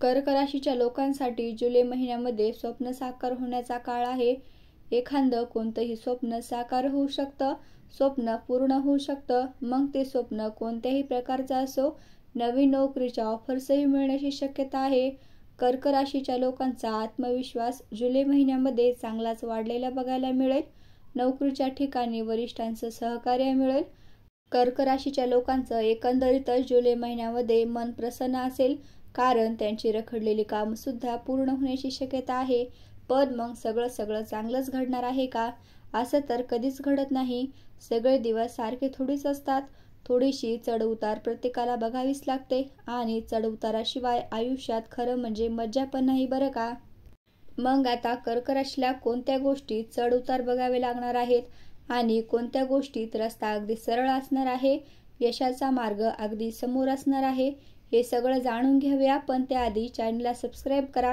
कर्क राशीच्या लोकांसाठी जुलै महिन्यामध्ये स्वप्न साकार होण्याचा काळ आहे. एखादं कोणतंही स्वप्न साकार होऊ शकतं, स्वप्न पूर्ण होऊ शकतं. मग ते स्वप्न कोणत्याही प्रकारचं असो. नवीन नोकरीच्या ऑफर्सही मिळण्याची शक्यता आहे. कर्क राशीच्या लोकांचा आत्मविश्वास जुलै महिन्यामध्ये चांगलाच वाढलेला बघायला मिळेल. नोकरीच्या ठिकाणी वरिष्ठांचं सहकार्य मिळेल. कर्क राशीच्या लोकांचं एकंदरीतच जुलै महिन्यामध्ये मन प्रसन्न असेल, कारण त्यांची रखडलेली कामं सुद्धा पूर्ण होण्याची शक्यता आहे. पण मग सगळं चांगलंच घडणार आहे का? असं तर कधीच घडत नाही. सगळे दिवस सारखे थोडीच असतात. थोडीशी चढउतार प्रत्येकाला बघावीच लागते आणि चढउताराशिवाय आयुष्यात खरं म्हणजे मज्जा पण नाही बरं का. मग आता कर्क राशीला कोणत्या गोष्टीत चढउतार बघावे लागणार आहेत आणि कोणत्या गोष्टीत रस्ता अगदी सरळ असणार आहे, यशाचा मार्ग अगदी समोर असणार आहे, हे सगळं जाणून घेऊया. पण त्याआधी चॅनलला सबस्क्राईब करा.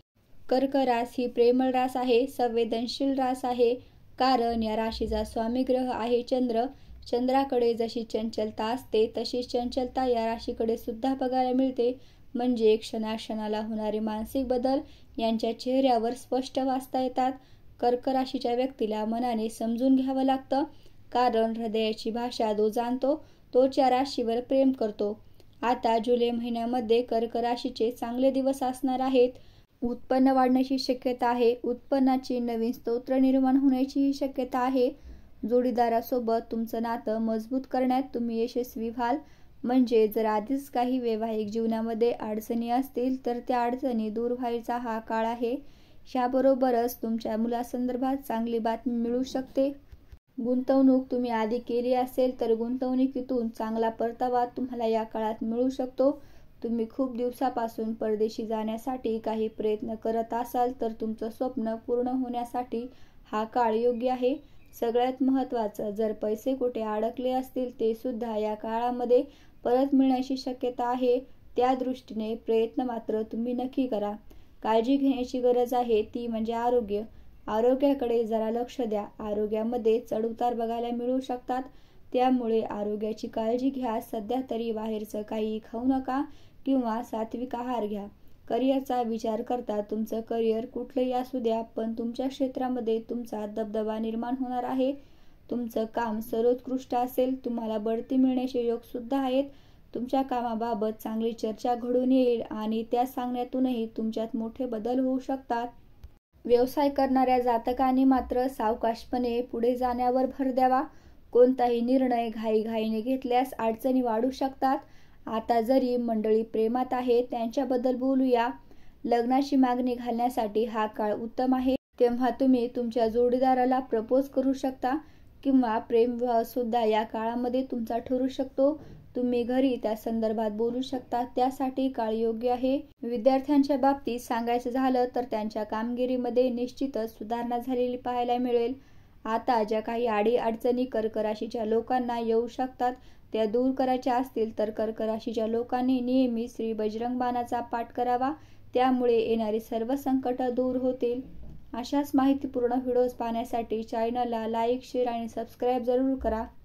कर्क रास ही प्रेमळ रास आहे, संवेदनशील रास आहे. कारण या राशीचा स्वामी ग्रह आहे चंद्र. चंद्राकडे जशी चंचलता असते तशीच चंचलता या राशीकडे सुद्धा बघायला मिळते. म्हणजे क्षणाक्षणाला होणारे मानसिक बदल यांच्या चेहऱ्यावर स्पष्ट वाचता येतात. कर्क राशीच्या व्यक्तीला मनाने समजून घ्यावं लागतं, कारण हृदयाची भाषा जो जाणतो तोच या राशीवर प्रेम करतो. आता जुलै महिन्यामध्ये कर्क राशीचे चांगले दिवस असणार आहेत. उत्पन्न वाढण्याची शक्यता आहे. उत्पन्नाची नवीन स्रोत निर्माण होण्याचीही शक्यता आहे. जोडीदारासोबत तुमचं नातं मजबूत करण्यात तुम्ही यशस्वी व्हाल. म्हणजे जर आधीच काही वैवाहिक जीवनामध्ये अडचणी असतील तर त्या अडचणी दूर व्हायचा हा काळ आहे. ह्याबरोबरच तुमच्या मुलासंदर्भात चांगली बातमी मिळू शकते. गुंतवणूक तुम्ही आधी केली असेल तर गुंतवणुकीतून चांगला परतावा तुम्हाला या काळात मिळू शकतो. तुम्ही खूप दिवसापासून परदेशी जाण्यासाठी काही प्रयत्न करत असाल तर तुमचं स्वप्न पूर्ण होण्यासाठी हा काळ योग्य आहे. सगळ्यात महत्त्वाचं, जर पैसे कुठे अडकले असतील ते सुद्धा या काळामध्ये परत मिळण्याची शक्यता आहे. त्या दृष्टीने प्रयत्न मात्र तुम्ही नक्की करा. काळजी घेण्याची गरज आहे ती म्हणजे आरोग्य. आरोग्याकडे जरा लक्ष द्या. आरोग्यामध्ये चढउतार बघायला मिळू शकतात, त्यामुळे आरोग्याची काळजी घ्या. सध्या तरी बाहेरचं काही खाऊ नका किंवा सात्विक आहार घ्या. करिअरचा विचार करता तुमचं करिअर कुठलंही असू द्या, पण तुमच्या क्षेत्रामध्ये तुमचा दबदबा निर्माण होणार आहे. तुमचं काम सर्वोत्कृष्ट असेल. तुम्हाला बढती मिळण्याचे योग सुद्धा आहेत. तुमच्या कामाबाबत चांगली चर्चा घडून येईल आणि त्या सांगण्यातूनही तुमच्यात मोठे बदल होऊ शकतात. व्यवसाय करणाऱ्या जातकांनी मात्र सावकाशपणे पुढे जाण्यावर भर द्यावा. कोणताही निर्णय घाईघाईने घेतल्यास अडचणी वाढू शकतात. आता जरी मंडळी प्रेमात आहे त्यांच्याबद्दल बोलूया. लग्नाची मागणी घालण्यासाठी हा काळ उत्तम आहे. तेव्हा तुम्ही तुमच्या जोडीदाराला प्रपोज करू शकता किंवा प्रेमविवाह सुद्धा या काळामध्ये तुमचा ठरू शकतो. तुम्ही घरी त्या संदर्भात बोलू शकता, त्यासाठी काळ योग्य आहे. विद्यार्थ्यांच्या बाबतीत सांगायचं झालं तर त्यांच्या कामगिरीमध्ये निश्चितच सुधारणा झालेली पाहायला मिळेल. आता ज्या काही अडीअडचणी कर्क राशीच्या लोकांना येऊ शकतात त्या दूर करायच्या असतील तर कर्क राशीच्या लोकांनी नेहमी श्री बजरंग बाणाचा पाठ करावा. त्यामुळे येणारी सर्व संकट दूर होतील. अशाच माहितीपूर्ण व्हिडिओज पाहण्यासाठी चॅनलला लाईक, शेअर आणि सबस्क्राईब जरूर करा.